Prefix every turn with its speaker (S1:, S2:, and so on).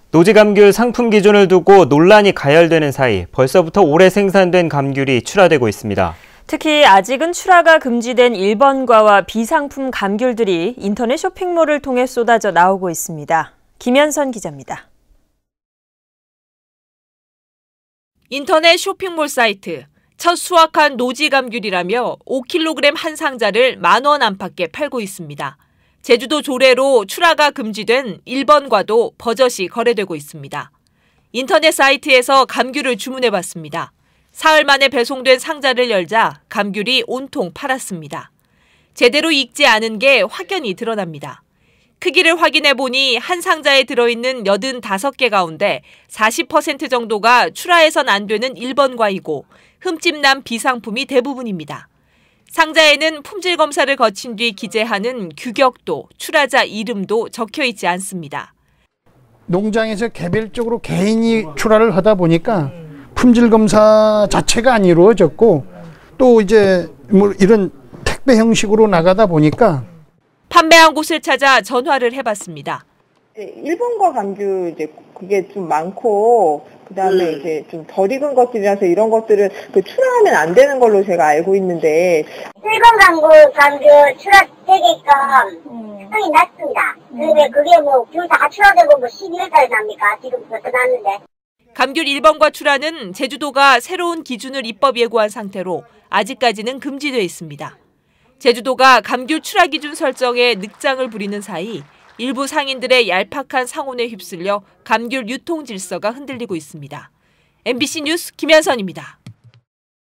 S1: 노지감귤 상품 기준을 두고 논란이 가열되는 사이 벌써부터 올해 생산된 감귤이 출하되고 있습니다.
S2: 특히 아직은 출하가 금지된 일본과와 비상품 감귤들이 인터넷 쇼핑몰을 통해 쏟아져 나오고 있습니다. 김현선 기자입니다.
S3: 인터넷 쇼핑몰 사이트, 첫 수확한 노지감귤이라며 5kg 한 상자를 10,000원 안팎에 팔고 있습니다. 제주도 조례로 출하가 금지된 일본과도 버젓이 거래되고 있습니다. 인터넷 사이트에서 감귤을 주문해봤습니다. 사흘 만에 배송된 상자를 열자 감귤이 온통 팔았습니다. 제대로 익지 않은 게 확연히 드러납니다. 크기를 확인해보니 한 상자에 들어있는 85개 가운데 40% 정도가 출하해선 안 되는 일본과이고 흠집난 비상품이 대부분입니다. 상자에는 품질 검사를 거친 뒤 기재하는 규격도, 출하자 이름도 적혀 있지 않습니다.
S4: 농장에서 개별적으로 개인이 출하를 하다 보니까 품질 검사 자체가 안 이루어졌고 또 이제 뭐 이런 택배 형식으로 나가다 보니까
S3: 판매한 곳을 찾아 전화를 해봤습니다.
S5: 일본과 감귤 이제 그게 좀 많고 그다음에 이제 좀 덜 익은 것들이라서 이런 것들은 출하하면 안 되는 걸로 제가 알고 있는데
S6: 일본 감귤 출하되게끔 특성이 낮습니다. 근데 그게 뭐 귤 다 출하되고 뭐 12월 달에 납니까? 지금 벌써 났는데.
S3: 감귤 1번과 출하는 제주도가 새로운 기준을 입법 예고한 상태로 아직까지는 금지돼 있습니다. 제주도가 감귤 출하 기준 설정에 늑장을 부리는 사이 일부 상인들의 얄팍한 상온에 휩쓸려 감귤 유통 질서가 흔들리고 있습니다. MBC 뉴스 김현선입니다.